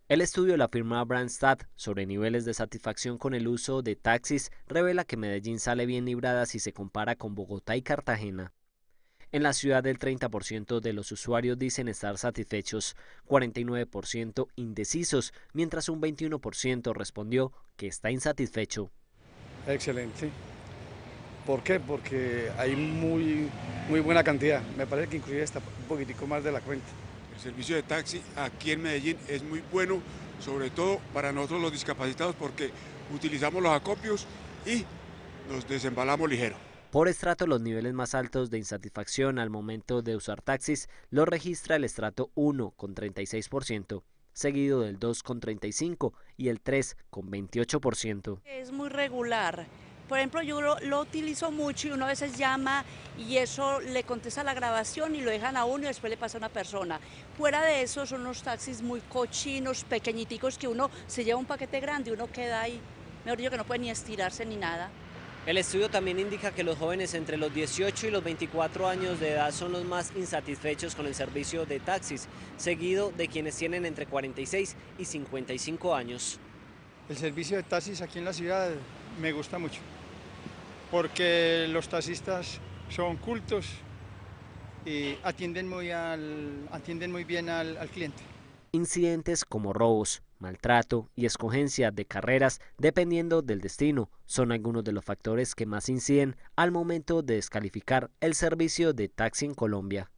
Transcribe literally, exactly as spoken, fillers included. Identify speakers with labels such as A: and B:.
A: El estudio de la firma Randstad sobre niveles de satisfacción con el uso de taxis revela que Medellín sale bien librada si se compara con Bogotá y Cartagena. En la ciudad el treinta por ciento de los usuarios dicen estar satisfechos, cuarenta y nueve por ciento indecisos, mientras un veintiuno por ciento respondió que está insatisfecho.
B: Excelente. ¿Por qué? Porque hay muy, muy buena cantidad. Me parece que incluye hasta un poquitico más de la cuenta.
C: El servicio de taxi aquí en Medellín es muy bueno, sobre todo para nosotros los discapacitados, porque utilizamos los acopios y nos desembalamos ligero.
A: Por estrato, los niveles más altos de insatisfacción al momento de usar taxis los registra el estrato uno con treinta y seis por ciento, seguido del dos con treinta y cinco por ciento y el tres con veintiocho por ciento.
D: Es muy regular. Por ejemplo, yo lo, lo utilizo mucho y uno a veces llama y eso le contesta la grabación y lo dejan a uno y después le pasa a una persona. Fuera de eso son unos taxis muy cochinos, pequeñiticos, que uno se lleva un paquete grande y uno queda ahí, mejor dicho, que no puede ni estirarse ni nada.
A: El estudio también indica que los jóvenes entre los dieciocho y los veinticuatro años de edad son los más insatisfechos con el servicio de taxis, seguido de quienes tienen entre cuarenta y seis y cincuenta y cinco años.
E: El servicio de taxis aquí en la ciudad me gusta mucho, porque los taxistas son cultos y atienden muy, al, atienden muy bien al, al cliente.
A: Incidentes como robos, maltrato y escogencia de carreras dependiendo del destino son algunos de los factores que más inciden al momento de descalificar el servicio de taxi en Colombia.